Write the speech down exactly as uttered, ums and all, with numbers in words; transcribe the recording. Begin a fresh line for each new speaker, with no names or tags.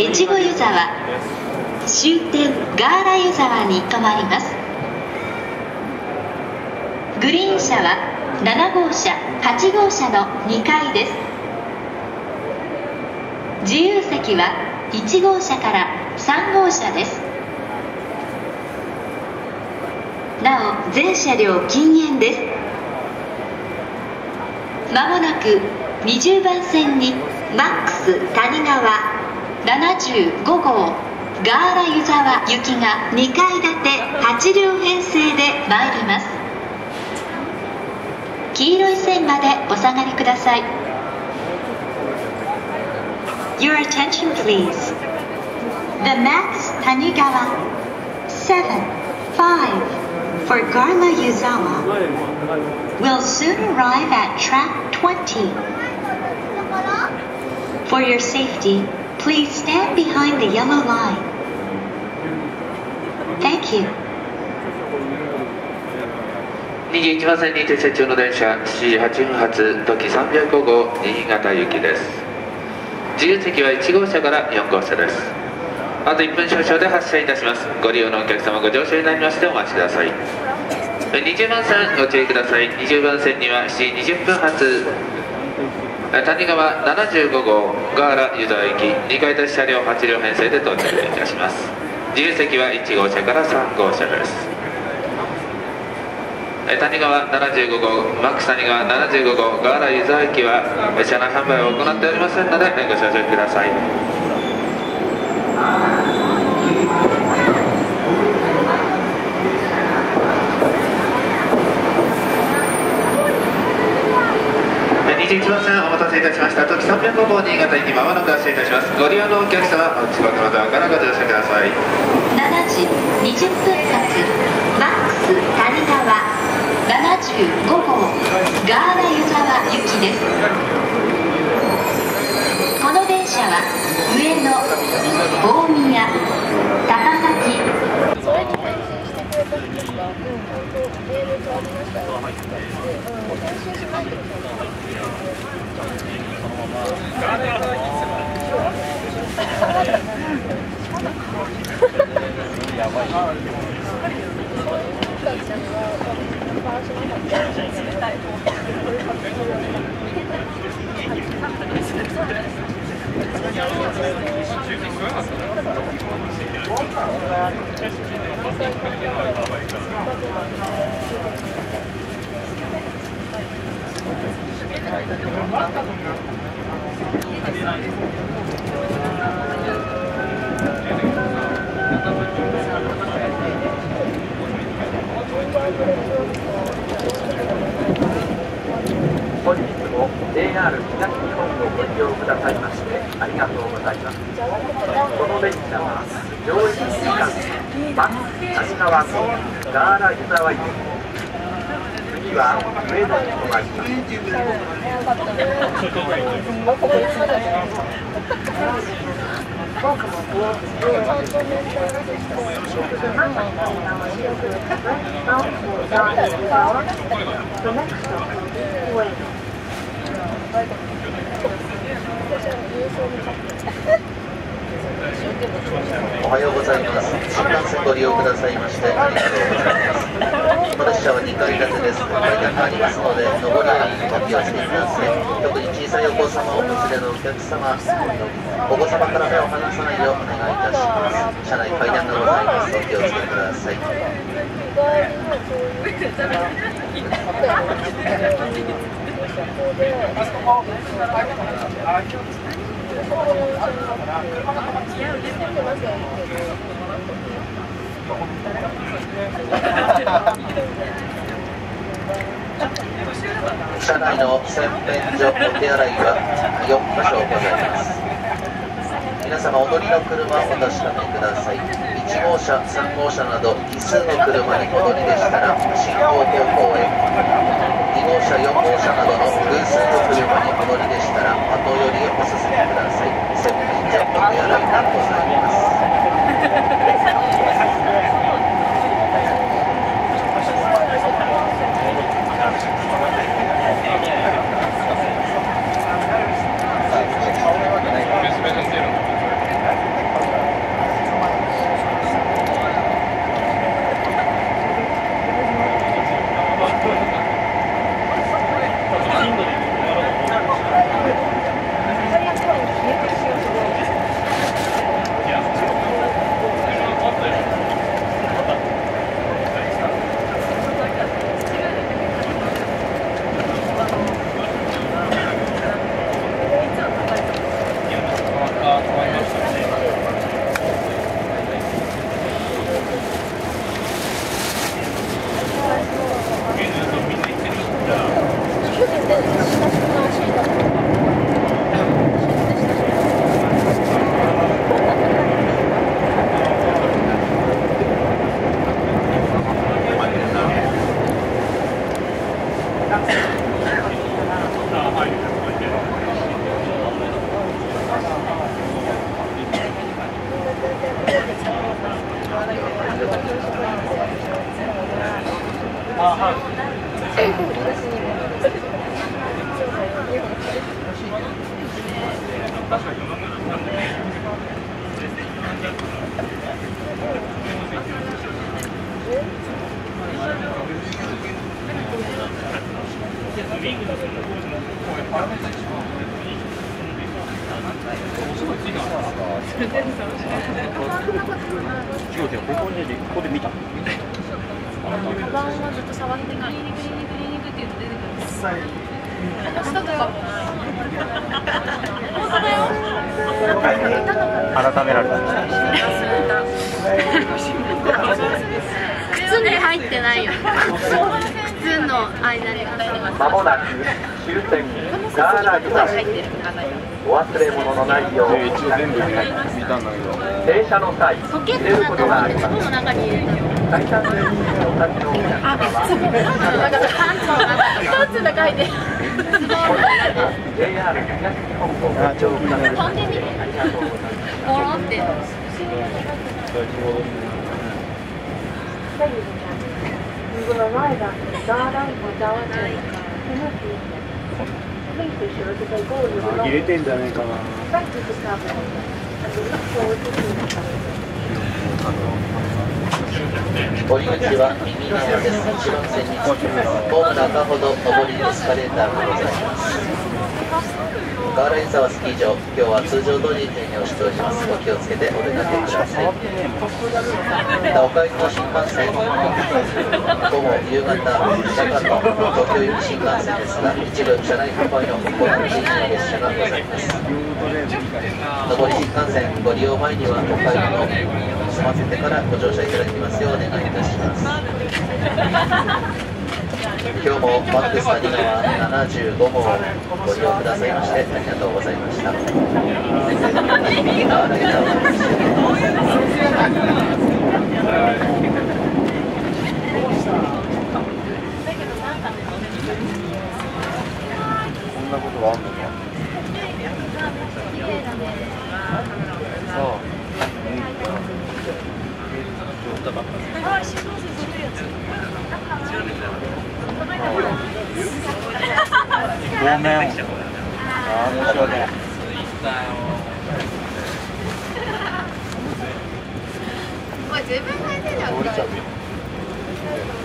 越後湯沢、終点ガーラ湯沢に停まります。グリーン車はなな号車、はち号車のにかいです。自由席はいち号車からさん号車です。なお全車両禁煙です。まもなくにじゅうばん線にマックス谷川ななじゅうご号ガーラ湯沢行きがにかい建てはち両編成で参ります。黄色い線までお下がりください。 Your attention please. The Max Tanigawa seven five for Garla Yuzawa will soon arrive at track twenty. For your safety, please stand behind the yellow line. Thank you.
にじゅういちばん線に停車中の電車しちじはっぷん発時さんびゃくご号新潟行きです。自由席はいち号車からよん号車です。あといっぷん少々で発車いたします。ご利用のお客様ご乗車になりましてお待ちください。にじゅうばん線ご注意ください。にじゅうばん線にはしちじにじゅっぷん発谷川ななじゅうご号ガーラ湯沢行きにかい建て車両はち両編成で到着いたします。自由席はいち号車からさん号車です。谷川ななじゅうご号マックス谷川ななじゅうご号ガーラ湯沢行きは車内販売を行っておりませんのでご承知ください。にじゅういちばん線お待たせいたしました。時さんびゃくご号新潟行きまもなく発車いたします。ご利用のお客様お近くのドアからご乗車ください。
しちじにじゅっぷん発マックス谷川ななじゅうご号ガーラ湯沢行きです。この電車は上野、大宮、高崎やばい。
本日も ジェイアール 東日本をご利用くださいましてありがとうございます。この電車は上越新幹線マックス谷川とガーラ湯沢行き、次は上野に止まります。
おはようございます。新幹線ご利用くださいましてありがとうございます。この列車はにかい建てです。階段がありますので上り下りにお気をつけください。特に小さいお子様をお連れのお客様、お子様から目を離さないようお願いいたします。車内階段がございます。お気をつけください。車内の洗面所、お手洗いはよんか所ございます。皆様お乗りの車をお確かめください。いち号車、さん号車など奇数の車にお乗りでしたら進行方向へ、に号車、よん号車などの偶数の車にお乗りでしたら後寄りをお進めください。洗面所、お手洗いがございます。
ここで見た。
カバンはずっと触ってない。クリーニングクリーニングクリーニングって言って出てくる。私だとかもない。本当だよ。
改められた。
靴に入ってないよ。靴の間に。
まもなく終点ガーラ湯沢、お忘れ物のないように
一応全部見たんだけど。
停車の際
ポケッ
入れること
トだ
があります。
と思って、その中に入れたよ。
最短でお立ちのお客様は
だからパンツの中、パンツの中入って。
ジェイアール 東日本をご利用ください
飛んでみて。
ありがとうございます。
ボロって。
We will arrive at Dara Wadawate. Please be sure to take all your
入れ
belongings.
てんじゃねえかな。
Thank you for traveling, and we look forward to seeing you.
降り口は右側です。いちばん線につきます。ホーム中ほど上りエスカレーターがございます。ガーラ湯沢スキー場、今日は通常通り営業しております。お気をつけてお出かけください。またお帰りの新幹線、午後、夕方、夜間の東京行き新幹線ですが、一部車内販売の行っていない列車がございます。上り新幹線ご利用前にはお買い物を済ませてからご乗車いただきますようお願いいたします。今日もマックス谷川ななじゅうご号をご利用くださいましてありがとうございました。
こんなことがあんのか。そう。ごめん。ああ、申し訳ない。
おい、自分が出てるよ。
降りちゃうよ。